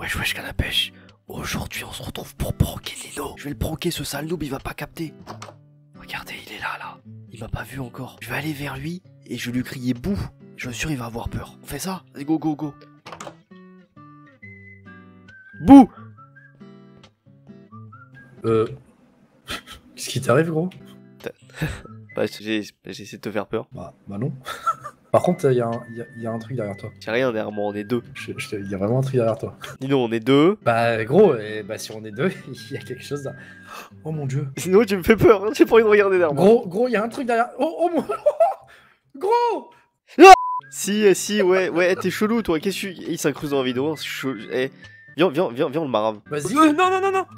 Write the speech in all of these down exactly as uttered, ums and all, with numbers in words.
Wesh wesh canne à pêche. Aujourd'hui on se retrouve pour pranker Nino. Je vais le pranker, ce sale noob, il va pas capter. Regardez, il est là là. Il m'a pas vu encore. Je vais aller vers lui et je vais lui crier bouh. Je suis sûr il va avoir peur. On fait ça? Allez go go go. Bouh. Euh... Qu'est-ce qui t'arrive, gros? Bah j'ai essayé de te faire peur. Bah, bah non. Par contre, il y, y, y a un truc derrière toi. Y'a rien derrière moi, on est deux. Il y a vraiment un truc derrière toi. Nino, on est deux. Bah gros, et bah si on est deux, il y a quelque chose là. Oh mon dieu. Sinon tu me fais peur, hein, j'ai pas envie de regarder derrière moi. Gros, gros, il y a un truc derrière. Oh, oh mon... Gros. Si, euh, si, ouais, ouais, t'es chelou toi, qu'est-ce que tu... Il s'incruste dans la vidéo, c'est chelou. Eh, viens, viens, viens, viens, on le marave. Vas-y. Euh, non, non, non, non.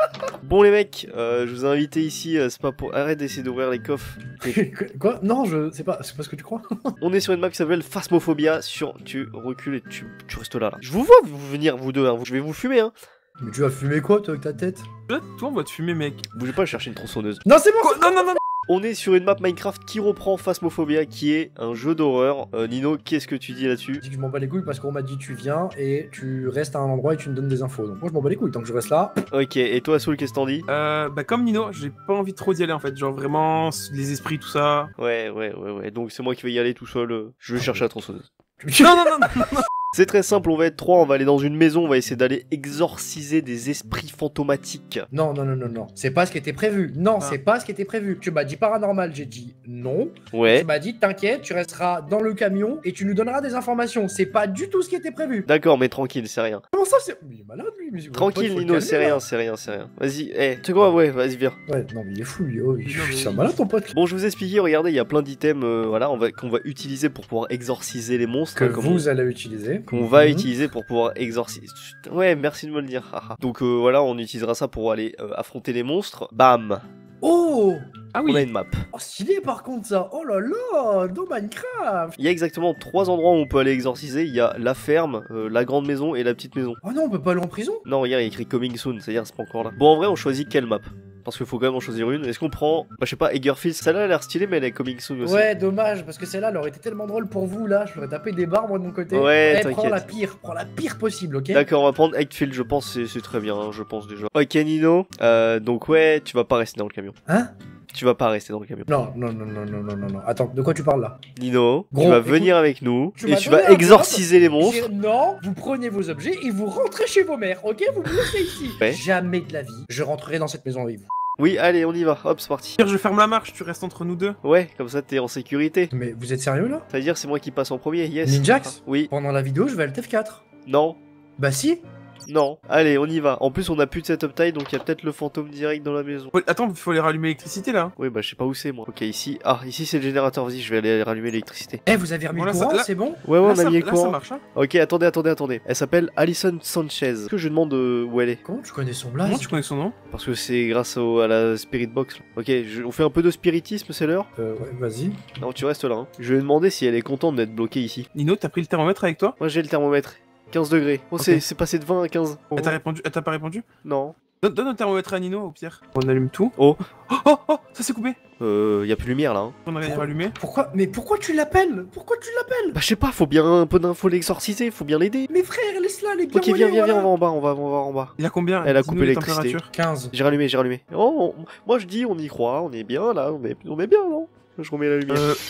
Bon les mecs, euh, je vous ai invité ici, euh, c'est pas pour... Arrête d'essayer d'ouvrir les coffres. Quoi? Non, je... c'est pas... c'est pas ce que tu crois. On est sur une map qui s'appelle Phasmophobia, sur... Tu recules et tu, tu restes là, là. Je vous vois vous venir, vous deux, hein. Je vais vous fumer, hein. Mais tu vas fumer quoi, toi, avec ta tête? Toi, on va te fumer, mec. Bougez pas, chercher une tronçonneuse. Non, c'est bon. Quoi? Non, non, non, non. On est sur une map Minecraft qui reprend Phasmophobia, qui est un jeu d'horreur. Euh, Nino, qu'est-ce que tu dis là-dessus? Je dis que je m'en bats les couilles parce qu'on m'a dit tu viens et tu restes à un endroit et tu me donnes des infos. Donc moi je m'en bats les couilles, tant que je reste là. Ok, et toi Soul, qu'est-ce que t'en dis? Euh, bah comme Nino, j'ai pas envie de trop d'y aller en fait. Genre vraiment, les esprits, tout ça. Ouais, ouais, ouais, ouais, donc c'est moi qui vais y aller tout seul. euh, Je vais chercher la tronçonneuse. Non, non, non, non, non. C'est très simple, on va être trois, on va aller dans une maison, on va essayer d'aller exorciser des esprits fantomatiques. Non, non, non, non, non. C'est pas ce qui était prévu. Non, Ah. c'est pas ce qui était prévu. Tu m'as dit paranormal, j'ai dit non. Ouais. Tu m'as dit t'inquiète, tu resteras dans le camion et tu nous donneras des informations. C'est pas du tout ce qui était prévu. D'accord, mais tranquille, c'est rien. Comment ça, c'est. Mais il est malade lui. Mais... Tranquille, faut le Nino, calmer, c'est là. rien, c'est rien, c'est rien. Vas-y, eh, tu sais quoi, ouais, vas-y, viens. Ouais, non, mais il est fou lui. Oh, il... Non, mais C'est un oui. malade ton pote. Bon, je vous ai expliqué, regardez, il y a plein d'items euh, voilà, on va, qu'on va utiliser pour pouvoir exorciser les monstres. Que hein, comme vous allez utiliser. qu'on va Mhm. utiliser pour pouvoir exorciser. Ouais, merci de me le dire. haha. Donc euh, voilà, on utilisera ça pour aller euh, affronter les monstres. Bam, Oh, Ah on a oui. une map. oh, stylé par contre ça. Oh là là, dans Minecraft. Il y a exactement trois endroits où on peut aller exorciser. Il y a la ferme, euh, la grande maison et la petite maison. Oh non, on peut pas aller en prison. Non, regarde, il y a écrit coming soon, c'est-à-dire c'est pas encore là. Bon, en vrai, on choisit quelle map? Parce qu'il faut quand même en choisir une. Est-ce qu'on prend, bah, je sais pas, Eggerfield? Celle-là a l'air stylée, mais elle est coming soon aussi. Ouais, dommage, parce que celle-là, elle aurait été tellement drôle pour vous, là. Je l'aurais tapé des barres, moi, de mon côté. Ouais, Eh, prends t'inquiète. la pire, prends la pire possible, ok? D'accord, on va prendre Eggerfield, je pense, c'est- c'est très bien, hein, je pense déjà. Ok, Nino, euh, donc ouais, tu vas pas rester dans le camion. Hein? Tu vas pas rester dans le camion. Non, non, non, non, non, non, non, non. Attends, de quoi tu parles là? Nino, Gros, tu vas écoute, venir avec nous tu et m'as tu donné vas un exorciser les monstres. J'ai- Non, vous prenez vos objets et vous rentrez chez vos mères, ok? Vous me laissez ici. Ouais. Jamais de la vie, je rentrerai dans cette maison avec vous. Oui, allez, on y va, hop, c'est parti. Je ferme la marche, tu restes entre nous deux. Ouais, comme ça t'es en sécurité. Mais vous êtes sérieux là? C'est-à-dire c'est moi qui passe en premier, yes. Ninjax? Oui, Pendant la vidéo, je vais à L T F quatre. non, Bah si. non. Allez, on y va. En plus, on a plus de setup taille, donc il y a peut-être le fantôme direct dans la maison. Ouais, attends, il faut aller rallumer l'électricité là. Oui, bah je sais pas où c'est moi. Ok, ici. Ah, ici c'est le générateur, vas-y, je vais aller rallumer l'électricité. Eh, vous avez remis Voilà, le ça- courant, là- c'est bon? Ouais, ouais, là, on a ça, mis le là, ça courant. marche, hein. Ok, attendez, attendez, attendez. Elle s'appelle Alison Sanchez. Est-ce que je demande euh, où elle est? Comment tu connais son Comment blaze? tu connais son nom? Parce que c'est grâce au- à la Spirit Box. Là. Ok, je- on fait un peu de spiritisme, c'est l'heure? Euh, ouais, vas-y. Non, tu restes là. Hein. Je vais demander si elle est contente d'être bloquée ici. Nino, t'as pris le thermomètre avec toi? Moi j'ai le thermomètre. quinze degrés. Oh, Ok. c'est c'est passé de vingt à quinze. Oh. Elle t'a répondu? Elle t'a pas répondu? Non. Donne, donne le thermomètre à Nino au pire. On allume tout. Oh. Oh, oh, oh, ça s'est coupé. Euh, y a plus de lumière là. Hein. On a rien rallumé. Pourquoi? Mais pourquoi tu l'appelles? Pourquoi tu l'appelles? Bah je sais pas, faut bien un peu d'infos l'exorciser, faut bien l'aider. Mais frère, laisse-la, les Ok, viens, viens, viens, on va en bas, on va, on va en bas. Il a combien? Elle a Dis-nous coupé les l'électricité. températures. quinze. J'ai rallumé, j'ai rallumé. Oh, on- moi je dis, on y croit, on est bien là, on est, on est bien, non? Je remets la lumière. Euh.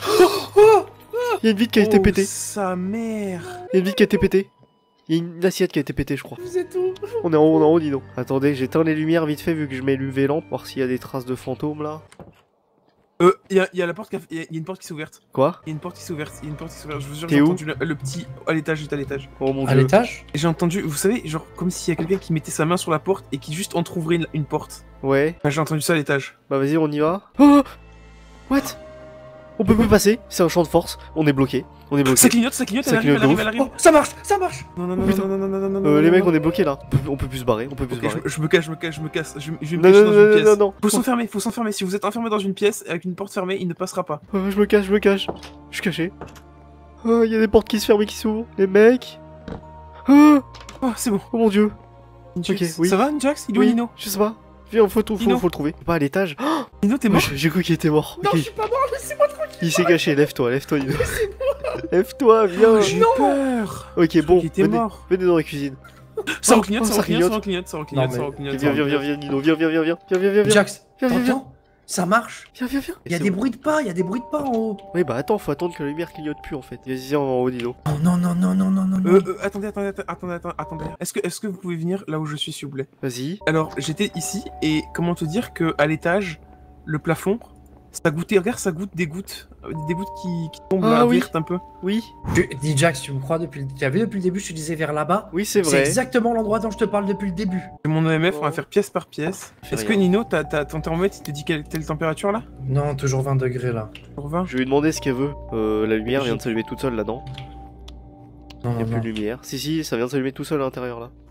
Y a une vitre qui a été Oh, pétée. sa mère. Y a une vitre qui a été pétée. Y a une assiette qui a été pétée, je crois. Vous êtes où? On est en haut, on est en haut, dis donc. Attendez, j'éteins les lumières vite fait vu que je mets l'U V lampe, voir s'il y a des traces de fantômes là. Euh, il y a, y a la porte qui a- y a, y a une porte qui s'est ouverte. Quoi? Il y a une porte qui s'est ouverte. Il y a une porte qui s'est ouverte. Je vous jure, T'es j'ai où entendu le, le petit à l'étage, juste à l'étage. Oh mon À dieu. l'étage? Et j'ai entendu, vous savez, genre comme s'il y a quelqu'un qui mettait sa main sur la porte et qui juste entrouvrait une, une porte. Ouais. Enfin, j'ai entendu ça à l'étage. Bah vas-y, on y va. Oh, what? On peut plus passer, c'est un champ de force, on est bloqué. On est bloqué. Ça clignote, ça clignote, Ça elle arrive, clignote elle de arrive, elle Oh, arrive. ça marche, ça marche! Non, non, Oh, non, putain. non, non, non, non, non, non, Euh, les non, mecs, non. on est bloqué là. On peut, on peut plus se barrer, on peut plus Ok, se barrer. je, je me cache, je me cache, je me cache. Je, je vais me Non, cacher non, dans non, une non, pièce. non, non. Faut s'enfermer, faut s'enfermer. Si vous êtes enfermé dans une pièce avec une porte fermée, il ne passera pas. Euh, je me cache, je me cache. Je suis caché. Oh, il y a des portes qui se ferment et qui s'ouvrent. Les mecs. Oh, Oh, c'est bon. oh mon dieu. Njax, Ok, oui. Ça va, Njax? Il est où, Oui, Nino? je sais pas. Viens, faut, faut, faut, Nino. faut le trouver. Pas à l'étage. Oh, Nino, t'es mort? j'ai j'ai cru qu'il était mort. Non, Ok. je suis pas mort, laissez-moi tranquille! Il s'est caché, lève-toi, lève-toi. Nino. Lève-toi, viens. J'ai eu peur. Ok, Je bon, croyais qu'il était venez, mort. venez dans la cuisine. Ça Oh, reclignote, oh, ça ça reclignote, ça clignote. reclignote, ça Non, reclignote, mais- ça reclignote. Viens, viens, viens, viens, Nino, viens, viens, viens, viens, viens, viens, viens, viens, Jax, viens, viens, viens, t'entends? Ça marche. viens, viens, viens. Il y a C'est des bon. bruits de pas, il y a des bruits de pas en haut. Oui, bah attends, faut attendre que la lumière clignote plus en fait. Vas-y, en haut, Nino. Oh non, non, non, non, non, non, non. Euh, euh, attendez, attendez, attendez, attendez, attendez, attendez. Est-ce que, est-ce que vous pouvez venir là où je suis, s'il vous plaît? Vas-y. Alors, j'étais ici, et comment te dire que à l'étage, le plafond, ça goûtait, regarde, ça goûte des gouttes, euh, des gouttes qui, qui tombent Ah là, oui. vertes un peu. Oui, Tu- Dis Jax, tu me crois depuis le... Tu as vu depuis le début, je te disais vers là-bas. oui, c'est C'est vrai. exactement l'endroit dont je te parle depuis le début. C'est mon O M F, on va Oh. faire pièce par pièce. Fais Est-ce que rien. Nino, t'as, t'as, ton thermomètre, il te dit quelle, quelle température là? Non, toujours vingt degrés là. Pour vingt. Je vais lui demander ce qu'elle veut. Euh, la lumière vient de s'allumer toute seule là-dedans. Non, Il y a non, non. plus de lumière. Si, si, ça vient de s'allumer tout seul à l'intérieur là.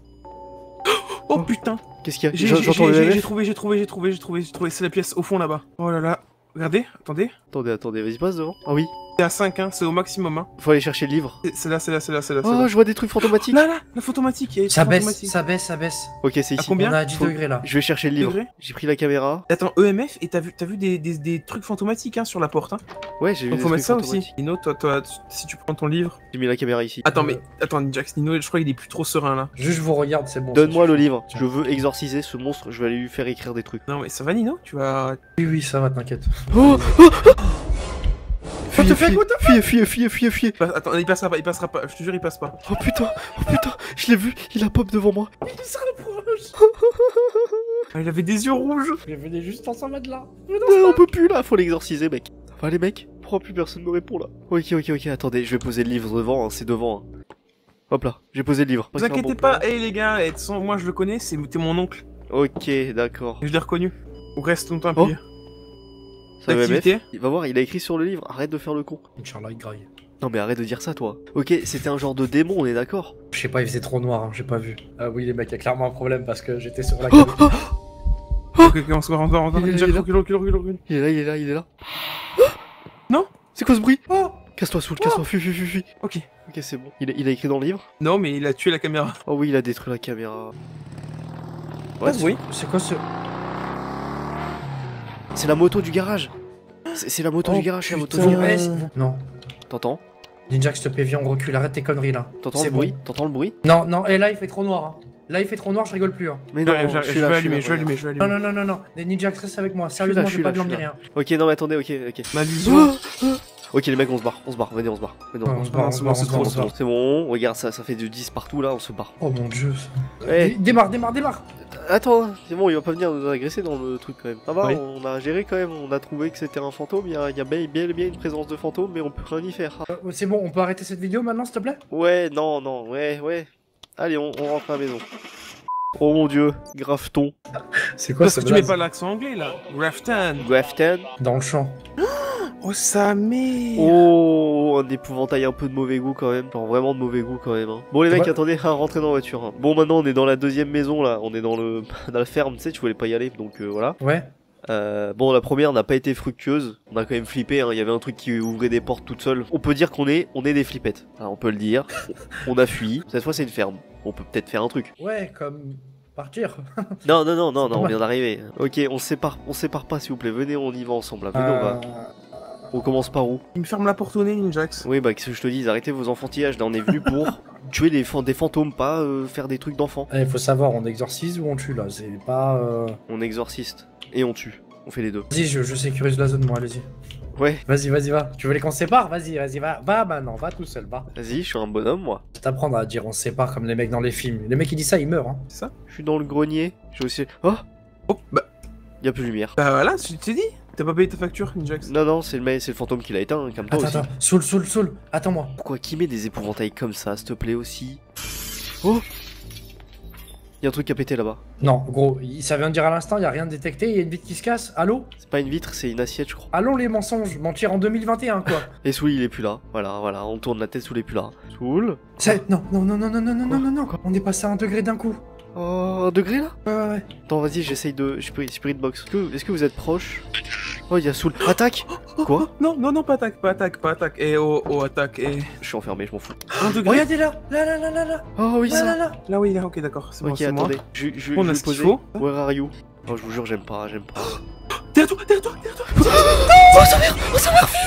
Oh putain! Qu'est-ce qu'il y a J'ai, J'en- j'ai, J'entends j'ai, le j'ai, M F. j'ai trouvé, j'ai trouvé, j'ai trouvé, j'ai trouvé, j'ai trouvé, c'est la pièce au fond là-bas. Oh là là. Regardez, attendez. Attendez, attendez, vas-y, passe devant. Ah oui, C'est à cinq, hein, c'est au maximum, hein. faut aller chercher le livre. C'est, c'est là, c'est là, c'est là, c'est là, c'est Oh, là. je vois des trucs fantomatiques. Là, là, la photomatique, il y a des Ça trucs baisse, photomatiques. ça baisse, ça baisse. Ok, c'est À ici. combien On a dix Faut- degrés là. Je vais chercher le livre. Degrés J'ai pris la caméra. Attends, E M F, et t'as vu, t'as vu des, des, des trucs fantomatiques hein, sur la porte, hein. Ouais, j'ai vu Donc des faut trucs mettre ça aussi. fantomatiques. Nino, toi, toi, tu- si tu prends ton livre. J'ai mis la caméra ici. Attends, Euh. mais attends, Jax, Nino, je crois qu'il est plus trop serein là. Juste je vous regarde, c'est bon. Donne-moi ça le suffit. livre. Tiens. Je veux exorciser ce monstre. Je vais aller lui faire écrire des trucs. Non, mais ça va, Nino? Tu vas. Oui, oui, ça va, t'inquiète. Oh, oh, oh What the Fuyez, fuck, fuyez, what the fuyez, fuyez, fuyez, fuyez, fuyez. Pas- Attends, il passera pas, il passera pas, je te jure, il passe pas. Oh putain, oh putain, je l'ai vu, il a pop devant moi. Il se rapproche. Ah, il avait des yeux rouges. Je venais juste en s'en mettre là. Ouais, on peut plus là, faut l'exorciser, mec. Ça va les mecs? Pourquoi plus personne me répond là? Ok, ok, ok, attendez, je vais poser le livre devant, hein, c'est devant. hein. Hop là, j'ai posé le livre. Vous C'est un inquiétez bon pas, plan. hé les gars, et de toute façon, moi je le connais, c'est t'es mon oncle. Ok, d'accord. Je l'ai reconnu. Ou reste longtemps Oh. appuyé. Ça va, L'activité. M F Il va voir, il a écrit sur le livre, arrête de faire le con. Inch'Allah, il graille. Non mais arrête de dire ça toi. Ok, c'était un genre de démon, on est d'accord? Je sais pas, il faisait trop noir, hein, j'ai pas vu. Ah oui, les mecs, il y a clairement un problème parce que j'étais sur la Oh, cam. oh, Ok, ok, on se voit encore, encore. Il est là, Jack, il est là. recule, recule, recule, recule. il est là, il est là, il est là. Non. C'est quoi ce bruit? Oh, Casse-toi, Soul, casse-toi, fuis, fuis, fuis, fuis. Ok. Ok, c'est bon. Il a, il a écrit dans le livre? Non, mais il a tué la caméra. Oh oui, il a détruit la caméra. Ouais, c'est- oui. c'est quoi ce... C'est la moto du garage. C'est c'est la moto Oh, du garage, c'est la moto putain. du garage. Ouais, Non. T'entends? Ninja, s'il te plaît, viens, on recule, arrête tes conneries là. T'entends C'est le bon. bruit? T'entends le bruit? Non, non, et là il fait trop noir. Hein. Là il fait trop noir, je rigole plus. Hein. Mais non, J'arrive, je j'arrive, suis je là, vais je suis allumer, là, je vais allumer, je vais Non, allumer. non, non, non, non. Les Ninja, reste avec moi. là, Sérieusement, je je suis vais pas là, je blâmer suis rien. Ok, non mais attendez, ok, ok. Ma vision. Ok les mecs, on se barre, on se barre, venez, on se barre. Venez, on Ouais, se on barre. se barre, on se c'est barre, bon, on se c'est barre, bon, on se barre. C'est bon, regarde ça, ça fait de dix partout là, on se barre. Oh mon dieu. Eh, Dé- Démarre, démarre, démarre. attends, c'est bon, il va pas venir nous agresser dans le truc quand même. Ça va, Oui. on a géré quand même, on a trouvé que c'était un fantôme, il y a, il y a bien, bien, bien une présence de fantôme, mais on peut rien y faire. Euh, C'est bon, on peut arrêter cette vidéo maintenant, s'il te plaît? Ouais, non, non, ouais, ouais. Allez, on, on rentre à la maison. Oh mon dieu, Grafton. C'est quoi Parce que tu mets pas l'accent anglais là. Grafton. Grafton. Dans le champ. Oh, sa mère. Oh, un épouvantail un peu de mauvais goût quand même. Genre vraiment de mauvais goût quand même. hein. Bon les mecs, Ouais. attendez, hein, rentrez dans la voiture. hein. Bon maintenant on est dans la deuxième maison là. On est dans le dans la ferme, tu sais, tu voulais pas y aller, donc euh, voilà. Ouais. Euh, bon la première n'a pas été fructueuse. On a quand même flippé. hein. Il y avait un truc qui ouvrait des portes toute seule. On peut dire qu'on est on est des flippettes. Hein, on peut le dire. On a fui. Cette fois c'est une ferme. On peut peut-être faire un truc. Ouais, comme partir. Non non non non non. On Ouais. vient d'arriver. Ok, on se sépare. On se sépare pas s'il vous plaît. Venez, on y va ensemble. Là. Venez, on va. Euh, On commence par où? Il me ferme la porte au nez, Ninjax. Oui, bah, qu'est-ce que je te dis, arrêtez vos enfantillages. Là, on est venu pour tuer des, fan- des fantômes, pas euh, faire des trucs d'enfants. Il faut savoir, on exorcise ou on tue là. C'est pas. euh, On exorciste et on tue. On fait les deux. Vas-y, je, je sécurise la zone, moi, allez-y. Ouais, Vas-y, vas-y, va. Tu voulais qu'on se sépare? Vas-y, vas-y, va. Va maintenant, va tout seul, va. vas-y, je suis un bonhomme, moi. Je t'apprendre à dire on se sépare comme les mecs dans les films. Les mecs qui disent ça, ils meurent. Hein. C'est ça? Je suis dans le grenier. J'ai aussi. Oh, Oh, bah, y a plus de lumière. bah voilà, tu t'es dit. T'as pas payé ta facture, Ninjax? Non, non, c'est le, mec- c'est le fantôme qui l'a éteint, hein, calme-toi Attends, aussi. attends. Soul, Soul, Soul. Attends-moi. Pourquoi qui met des épouvantails comme ça, s'il te plaît aussi? Oh, y a un truc qui a pété là-bas. Non, gros, il- ça vient de dire à l'instant, il y a rien de détecté, il y a une vitre qui se casse. Allô? C'est pas une vitre, c'est une assiette, je crois. Allons les mensonges, mentir en deux mille vingt et un, quoi. Et Soul, il est plus là. Voilà, voilà, on tourne la tête, Soul est plus là. Soul. C'est... Non, non, non, non, non, non, non, Quoi non, non, non. On est passé à un degré d'un coup. Oh, un degré là? Ouais, ouais, ouais. Attends, vas-y, j'essaye de. Spirit, spirit box. Est-ce que, est-ce que vous êtes proche? Oh, il y a Soul. Attaque! Quoi? Non, non, non, pas attaque, pas attaque, pas attaque. Eh oh, oh, attaque, eh. Je suis enfermé, je m'en fous. Un degré. Regardez là, là, là, là, là, là, Oh oui, là, ça! là, là. Là, oui, là, ok, d'accord, c'est bon, Ok, c'est moi. attendez. Je, je, On je a vais ce qu'il poser. faut. Where are you? Oh, je vous jure, j'aime pas, j'aime pas. Derrière toi, derrière toi, derrière toi. Oh, ça merde! Oh, ça merde!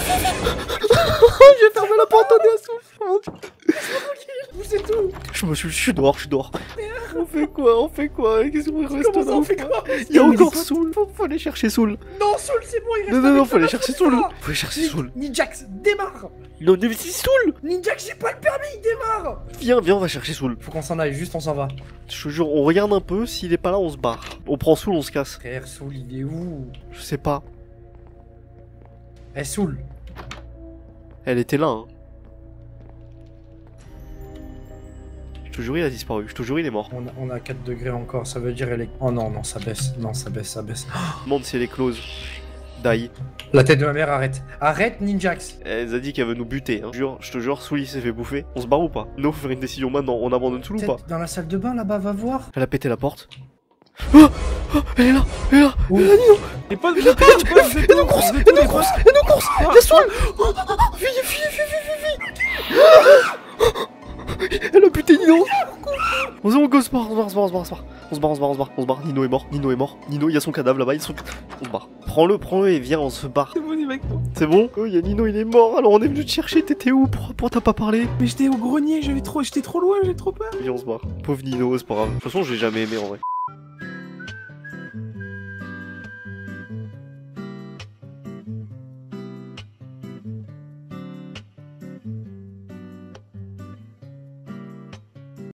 J'ai fermé la porte au nez à Soul! Vous c'est tout. Je, me- je, je suis dehors, je suis dehors. On fait quoi? On fait quoi? Qu'est-ce qu'on reste Comment ça, là on ou fait pas? quoi? Il y a Mais les encore potes- Soul. Faut, faut aller chercher Soul. Non, Soul, c'est bon, il reste Non, non, avec non, faut aller toi, chercher Soul. Soul. Faut aller chercher Soul. Ninjax, démarre. Non, mais c'est Soul. Ninjax, j'ai pas le permis, démarre. Viens, viens, on va chercher Soul. Faut qu'on s'en aille, juste on s'en va. Je te jure, on regarde un peu. S'il est pas là, on se barre. On prend Soul, on se casse. Frère, Soul, il est où? Je sais pas. Eh, Soul. Elle était là, hein. Je te jure, il a disparu. Je te jure, il est mort. On a, on a quatre degrés encore, ça veut dire elle est... Oh non, non, ça baisse. Non, ça baisse, ça baisse. Je demande si elle est close. Die. La tête de ma mère, arrête. Arrête, Ninjax. Elle a dit qu'elle veut nous buter, hein. Je, jure, je te jure, Soul il s'est fait bouffer. On se barre ou pas? Non, faut faire une décision maintenant. On abandonne Soul ou pas? Peut-être dans la salle de bain, là-bas, va voir. Elle a pété la porte. Oh, oh, elle est là, elle est là. Où? Elle a Nino. Les potes, vous êtes où, les potes, vous êtes Elle où, nous course, vous êtes elle où, nous les course, potes elle nous course. Il y a Soul. Oh, oh, oh, Fille, fille, fille, fille, fille, fille. Elle a buté Nino. On se on se barre, on se barre, on se barre, on se barre, on se barre, on se barre, on se barre, on se barre. Nino est mort, Nino est mort. Nino, il y a son cadavre là-bas, il y a son... On se barre. Prends-le, prends-le et viens, on se barre. C'est bon, les mecs. C'est bon? Oh, il y a Nino, il est mort. Alors on est venu te chercher, t'étais où? Pourquoi t'as pas parlé? Mais j'étais au grenier, j'avais trop, j'étais trop loin, j'ai trop peur. Viens, on se barre. Pauvre Nino, c'est pas grave. De toute façon, je l'ai jamais aimé en vrai.